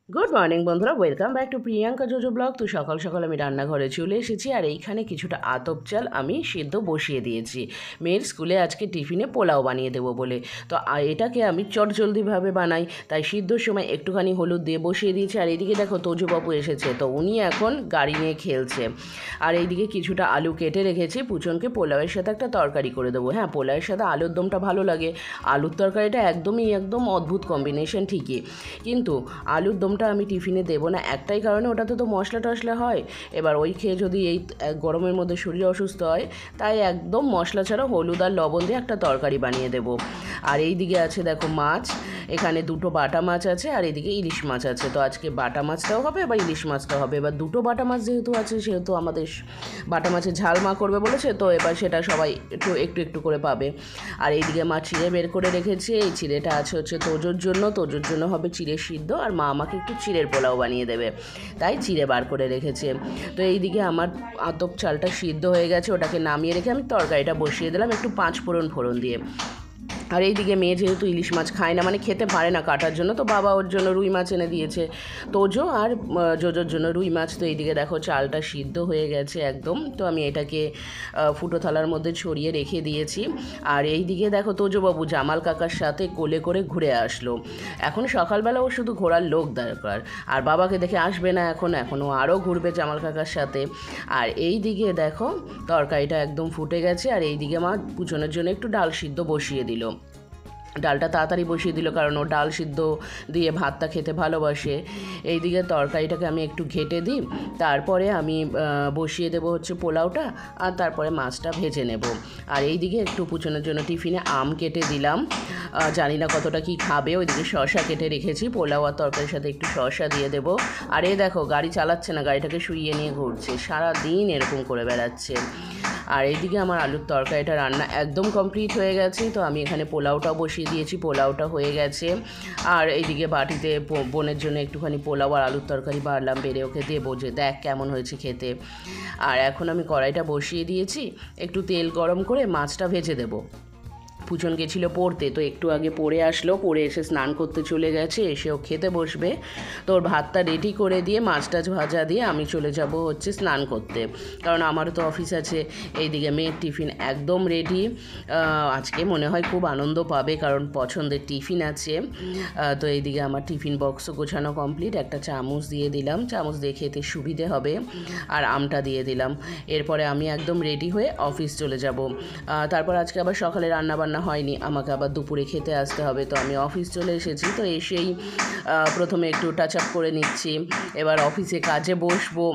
Good morning বন্ধুরা, welcome back to Priyanka Jojo vlog. তো সকাল সকাল আমি রান্নাঘরে চলে এসেছি আর এইখানে কিছুটা আতপ চাল আমি সিদ্ধ বসিয়ে দিয়েছি মেয়ের স্কুলে আজকে টিফিনে পোলাও বানিয়ে দেবো বলে। তো এটাকে আমি চটজলদিভাবে বানাই, তাই সিদ্ধর সময় একটুখানি হলুদ দিয়ে বসিয়ে দিয়েছি। আর এইদিকে দেখো তোজবাবু এসেছে, তো উনি এখন গাড়ি নিয়ে খেলছে। আর এইদিকে কিছুটা আলু কেটে রেখেছি, পুচনকে পোলাওয়ের সাথে একটা তরকারি করে দেবো। হ্যাঁ, পোলাওয়ের সাথে আলুর দমটা ভালো লাগে, আলুর তরকারিটা একদম অদ্ভুত কম্বিনেশন ঠিকই, কিন্তু আলুর দমটা আমি টিফিনে দেবো না একটাই কারণে, ওটাতে তো মশলা টশলা হয়। এবার ওই খেয়ে যদি এই গরমের মধ্যে শরীর অসুস্থ হয়, তাই একদম মশলা ছাড়া হলুদ আর লবণ দিয়ে একটা তরকারি বানিয়ে দেবো। আর এই দিকে আছে দেখো মাছ, এখানে দুটো বাটা মাছ আছে আর এদিকে ইলিশ মাছ আছে। তো আজকে বাটা মাছটাও হবে আবার ইলিশ মাছটাও হবে। এবার দুটো বাটা মাছ যেহেতু আছে, সেহেতু আমাদের বাটা মাছের ঝাল মা করবে বলেছে, তো এবার সেটা সবাই একটু করে পাবে। আর এইদিকে মা চিড়ে বের করে রেখেছে, এই চিড়েটা আছে হচ্ছে তোজোর জন্য হবে চিড়ে সিদ্ধ, আর মা আমাকে একটু চিড়ের পোলাও বানিয়ে দেবে, তাই চিড়ে বার করে রেখেছে। তো এইদিকে আমার আতপ চালটা সিদ্ধ হয়ে গেছে, ওটাকে নামিয়ে রেখে আমি তরকারিটা বসিয়ে দিলাম একটু 5 ফোড়ন দিয়ে। আর এইদিকে মেয়ে যেহেতু ইলিশ মাছ খায় না, মানে খেতে পারে না কাটার জন্য, তো বাবা ওর জন্য রুই মাছ এনে দিয়েছে, তোজো আর জোজোর জন্য রুই মাছ। তো এইদিকে দেখো চালটা সিদ্ধ হয়ে গেছে একদম, তো আমি এটাকে ফুটো থালার মধ্যে ছড়িয়ে রেখে দিয়েছি। আর এইদিকে দেখো তোজোবাবু জামাল কাকার সাথে কোলে করে ঘুরে আসলো। এখন সকালবেলা ও শুধু ঘোরার লোক দরকার, আর বাবাকে দেখে আসবে না, এখনও আরও ঘুরবে জামাল কাকার সাথে। আর এই দিকে দেখো তরকারিটা একদম ফুটে গেছে, আর এইদিকে মা পুজোনের জন্য একটু ডাল সিদ্ধ বসিয়ে দিল। ডালটা তাড়াতাড়ি বসিয়ে দিল কারণ ও ডাল সিদ্ধ দিয়ে ভাতটা খেতে ভালোবাসে। এইদিকে তরকারিটাকে আমি একটু ঘেটে দিই, তারপরে আমি বসিয়ে দেবো হচ্ছে পোলাওটা, আর তারপরে মাছটা ভেজে নেব। আর এইদিকে একটু পুচনের জন্য টিফিনে আম কেটে দিলাম, জানি না কতটা কি খাবে। ওইদিকে শসা কেটে রেখেছি, পোলাও আর তরকারির সাথে একটু শসা দিয়ে দেবো। আর এই দেখো গাড়ি চালাচ্ছে না, গাড়িটাকে শুইয়ে নিয়ে ঘুরছে, সারা দিন এরকম করে বেড়াচ্ছে। আর এইদিকে আমার আলুর তরকারিটা রান্না একদম কমপ্লিট হয়ে গেছে, তো আমি এখানে পোলাওটাও বসিয়ে দিয়েছি, পোলাওটা হয়ে গেছে। আর এইদিকে বাটিতে বোনের জন্য একটুখানি পোলাও আর আলুর তরকারি বাড়লাম, বেড়ে ওকে দেবো যে দেখ কেমন হয়েছে খেতে। আর এখন আমি কড়াইটা বসিয়ে দিয়েছি, একটু তেল গরম করে মাছটা ভেজে দেবো। পুচন গেছিলো পড়তে, তো একটু আগে পড়ে আসলো, পড়ে এসে স্নান করতে চলে গেছে, এসেও খেতে বসবে। তো ওর ভাতটা রেডি করে দিয়ে মাছ টাছ ভাজা দিয়ে আমি চলে যাব হচ্ছে স্নান করতে, কারণ আমারও তো অফিস আছে। এইদিকে মেয়ের টিফিন একদম রেডি, আজকে মনে হয় খুব আনন্দ পাবে কারণ পছন্দের টিফিন আছে। তো এইদিকে আমার টিফিন বক্সও গোছানো কমপ্লিট, একটা চামচ দিয়ে দিলাম, চামচ দিয়ে খেতে সুবিধে হবে, আর আমটা দিয়ে দিলাম। এরপরে আমি একদম রেডি হয়ে অফিস চলে যাব। তারপর আজকে আবার সকালে রান্নাবান্না হয়নি, আমাকে আবার দুপুরে খেতে আসতে হবে। তো আমি অফিস চলে এসেছি, তো এসেই প্রথমে একটু টাচ আপ করে নিচ্ছি, এবার অফিসে কাজে বসবো।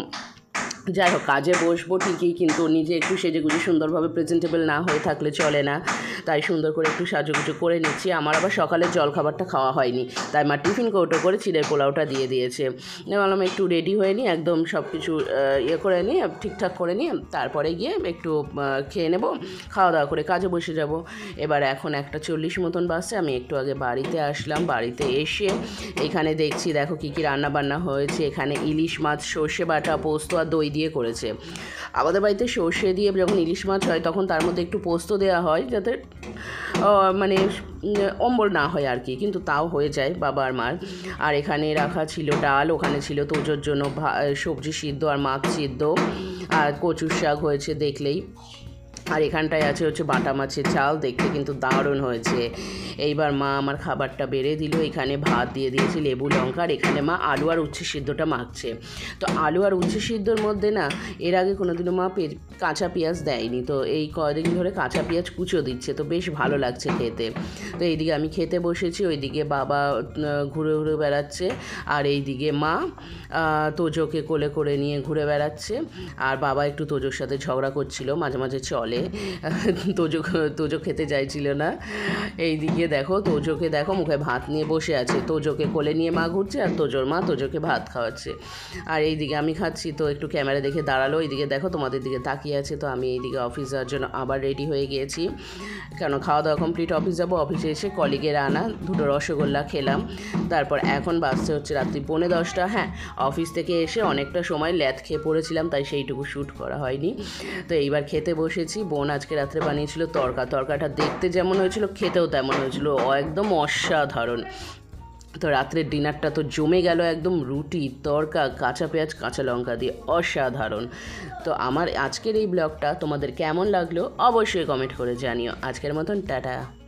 যাই হোক, কাজে বসবো ঠিকই, কিন্তু নিজে একটু সেজেগুজে সুন্দরভাবে প্রেজেন্টেবল না হয়ে থাকলে চলে না, তাই সুন্দর করে একটু সাজুগুজু করে নিচ্ছি। আমার আবার সকালের জলখাবারটা খাওয়া হয়নি, তাই মা টিফিন কৌটো করে চিড়ের পোলাওটা দিয়ে দিয়েছে। বললাম একটু রেডি হয়ে নিই, একদম সব কিছু ইয়ে করে নিই, ঠিকঠাক করে নিয়ে তারপরে গিয়ে একটু খেয়ে নেব, খাওয়া দাওয়া করে কাজে বসে যাব। এবার এখন 1:40 মতন বাজছে, আমি একটু আগে বাড়িতে আসলাম। বাড়িতে এসে এখানে দেখছি দেখো কী কী রান্নাবান্না হয়েছে। এখানে ইলিশ মাছ সর্ষে বাটা, পোস্ত আর দই দিয়ে করেছে। আমাদের বাড়িতে সর্ষে দিয়ে যখন ইলিশ মাছ হয় তখন তার মধ্যে একটু পোস্ত দেওয়া হয়, যাতে মানে অম্বল না হয় আর কি, কিন্তু তাও হয়ে যায় বাবা আর মার। আর এখানে রাখা ছিল ডাল, ওখানে ছিল তোজোর জন্য সবজি সিদ্ধ আর মাছ সিদ্ধ, আর কচুর শাক হয়েছে দেখলেই। আর এখানটায় আছে হচ্ছে বাটা মাছের ঝাল, দেখতে কিন্তু দারুণ হয়েছে। এইবার মা আমার খাবারটা বেড়ে দিল, এখানে ভাত দিয়ে দিয়েছি লেবু লঙ্কা, আর এখানে মা আলু আর উচ্ছে সিদ্ধটা মাখছে। তো আলু আর উচ্ছে সিদ্ধর মধ্যে না এর আগে কোনোদিনও মা কাঁচা পেঁয়াজ দেয়নি, তো এই কদিন ধরে কাঁচা পেঁয়াজ কুচো দিচ্ছে, তো বেশ ভালো লাগছে খেতে। তো এইদিকে আমি খেতে বসেছি, ওইদিকে বাবা ঘুরে ঘুরে বেড়াচ্ছে, আর এইদিকে মা তোজোকে কোলে করে নিয়ে ঘুরে বেড়াচ্ছে। আর বাবা একটু তোজোর সাথে ঝগড়া করছিল, মাঝে মাঝে চলে, তোজো খেতে চাইছিল না। এইদিকে দেখো তোজোকে দেখো মুখে ভাত নিয়ে বসে আছে, তোজোকে কোলে নিয়ে মা ঘুরছে, আর তোজোর মা তোজোকে ভাত খাওয়াচ্ছে। আর এইদিকে আমি খাচ্ছি, তো একটু ক্যামেরা দেখে দাঁড়ালো, এইদিকে দেখো তোমাদের দিকে তাকিয়ে আছে। তো আমি এইদিকে অফিস যাওয়ার জন্য আবার রেডি হয়ে গিয়েছি, কেন খাওয়া দাওয়া কমপ্লিট অফিস যাবো। অফিসে এসে কলিগের আনা দুটো রসগোল্লা খেলাম। তারপর এখন বাজছে হচ্ছে রাত্রি 10:45। হ্যাঁ, অফিস থেকে এসে অনেকটা সময় ল্যাদ খেয়ে পড়েছিলাম, তাই সেইটুকু শ্যুট করা হয়নি। তো এইবার খেতে বসেছি। বোন আজকে রাত্রে বানিয়েছিল তরকাটা দেখতে যেমন হয়েছিল খেতেও তেমন হয়েছিল, একদম অসাধারণ। তো রাত্রের ডিনারটা তো জমে গেল একদম, রুটি, তড়কা, কাঁচা পেঁয়াজ, কাঁচা লঙ্কা দিয়ে, অসাধারণ। তো আমার আজকের এই ব্লগটা তোমাদের কেমন লাগলো অবশ্যই কমেন্ট করে জানিও। আজকের মতন টাটা।